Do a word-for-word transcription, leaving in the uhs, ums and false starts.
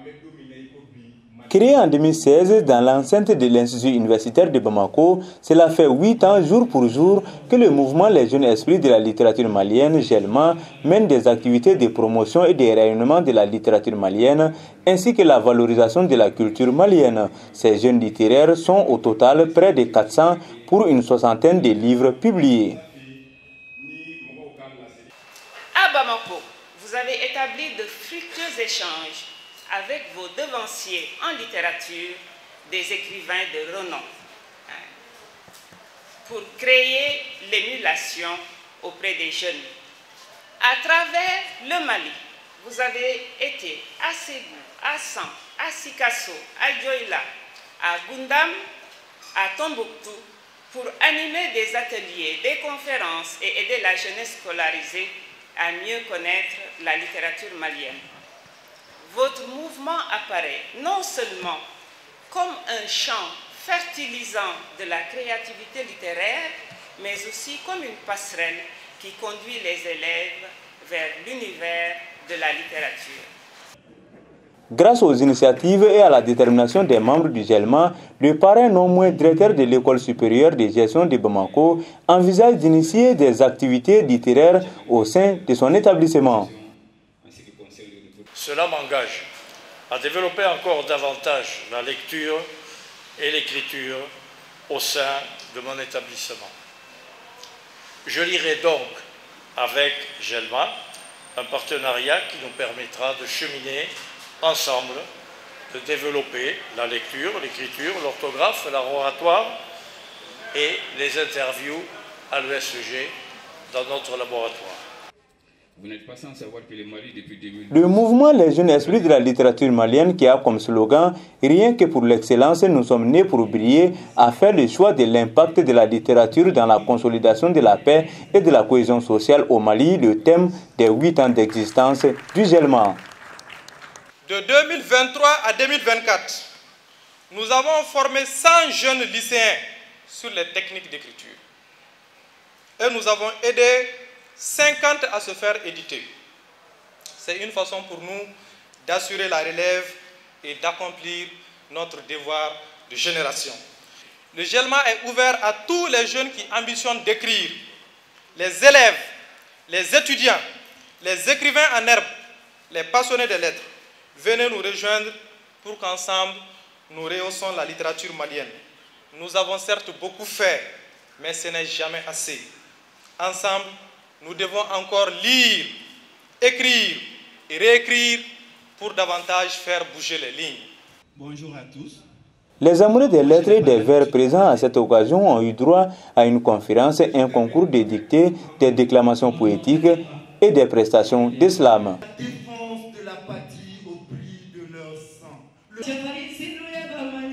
Créé en deux mille seize dans l'enceinte de l'Institut universitaire de Bamako, cela fait huit ans jour pour jour que le mouvement Les Jeunes Esprits de la littérature malienne, Jelma, mène des activités de promotion et de rayonnement de la littérature malienne, ainsi que la valorisation de la culture malienne. Ces jeunes littéraires sont au total près de quatre cents pour une soixantaine de livres publiés. À Bamako, vous avez établi de fructueux échanges avec vos devanciers en littérature, des écrivains de renom, pour créer l'émulation auprès des jeunes. À travers le Mali, vous avez été à Ségou, à San, à Sikasso, à Dioïla, à Gundam, à Tombouctou, pour animer des ateliers, des conférences et aider la jeunesse scolarisée à mieux connaître la littérature malienne. Votre mouvement apparaît non seulement comme un champ fertilisant de la créativité littéraire, mais aussi comme une passerelle qui conduit les élèves vers l'univers de la littérature. Grâce aux initiatives et à la détermination des membres du Jelma, le parrain non moins directeur de l'École supérieure de gestion de Bamako envisage d'initier des activités littéraires au sein de son établissement. Cela m'engage à développer encore davantage la lecture et l'écriture au sein de mon établissement. Je lirai donc avec Jelma un partenariat qui nous permettra de cheminer ensemble, de développer la lecture, l'écriture, l'orthographe, l'oratoire et les interviews à l'E S G dans notre laboratoire. Vous n'êtes pas sans savoir que le Mali, depuis deux mille... Le mouvement Les Jeunes Esprits de la littérature malienne, qui a comme slogan « Rien que pour l'excellence, nous sommes nés pour briller », a fait le choix de l'impact de la littérature dans la consolidation de la paix et de la cohésion sociale au Mali, le thème des huit ans d'existence du Jelma. De deux mille vingt-trois à deux mille vingt-quatre, nous avons formé cent jeunes lycéens sur les techniques d'écriture. Et nous avons aidé cinquante à se faire éditer. C'est une façon pour nous d'assurer la relève et d'accomplir notre devoir de génération. Le Jelma est ouvert à tous les jeunes qui ambitionnent d'écrire, les élèves, les étudiants, les écrivains en herbe, les passionnés de lettres. Venez nous rejoindre pour qu'ensemble nous rehaussons la littérature malienne. Nous avons certes beaucoup fait, mais ce n'est jamais assez. Ensemble, nous devons encore lire, écrire et réécrire pour davantage faire bouger les lignes. Bonjour à tous. Les amoureux des lettres et des vers présents à cette occasion ont eu droit à une conférence, un concours de dictées, des déclamations poétiques et des prestations d'islam. La défense de la patrie au prix de leur sang. Le...